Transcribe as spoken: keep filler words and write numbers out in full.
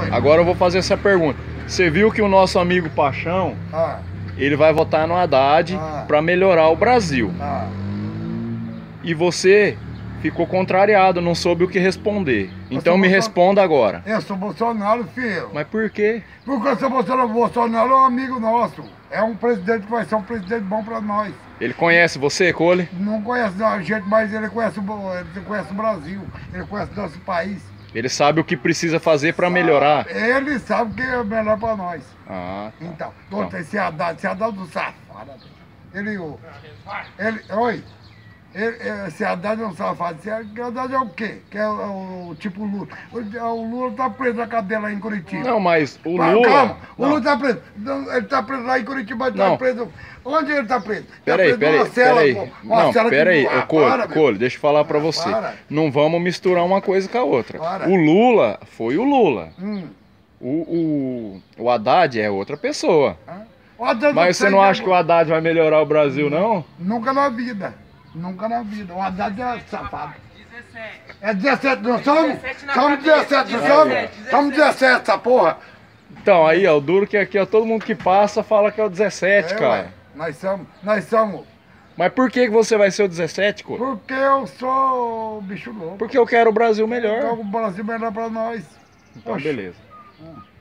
Agora eu vou fazer essa pergunta. Você viu que o nosso amigo Paixão, Ah, ele vai votar no Haddad Ah. para melhorar o Brasil. ah. E você ficou contrariado, não soube o que responder. Então sou me Bolsonaro. responda agora. Eu sou Bolsonaro, filho. Mas por quê? Porque eu sou Bolsonaro. Bolsonaro é um amigo nosso. É um presidente que vai ser um presidente bom pra nós. Ele conhece você, Cole? Não conhece a gente, mas ele conhece, o- ele conhece o Brasil. Ele conhece o nosso país. Ele sabe o que precisa fazer para melhorar. Ele sabe o que é melhor pra nós. Ah, tá. Então, outra, esse Haddad, esse Haddad do safado. Ele, o- ele, oi, ele, esse Haddad é um safado. Esse Haddad é o quê? Que é o, o tipo Lula. O, o Lula tá preso na cadeia lá em Curitiba. Não, mas o Ah, Lula... calma, o Não. Lula tá preso. Não, ele tá preso lá em Curitiba, ele tá Não. preso. Onde ele tá preso? Tá Peraí, preso peraí, numa cela, peraí. pô, uma Não, cela que- peraí, Ah, ô Cole, para, meu. Cole, deixa eu falar pra Ah, você. para. Não vamos misturar uma coisa com a outra. Para. O Lula foi o Lula. Hum. O, o, o Haddad é outra pessoa. Ah. O Haddad Mas você sei não que- acha que o Haddad vai melhorar o Brasil, não? Nunca na vida. Nunca na vida. O Haddad é safado. É dezessete, não somos? dezessete na Somos cabeça, dezessete, não dezessete, somos? Somos dezessete, essa porra. Então, aí, ó, o duro que aqui, ó, todo mundo que passa fala que é o dezessete, É, cara. ué, nós somos, nós somos. Mas por que que você vai ser o dezessete, Cole? Porque eu sou bicho louco. Porque eu quero o Brasil Então melhor. o Brasil melhor pra nós. Então, Oxe. beleza. Hum.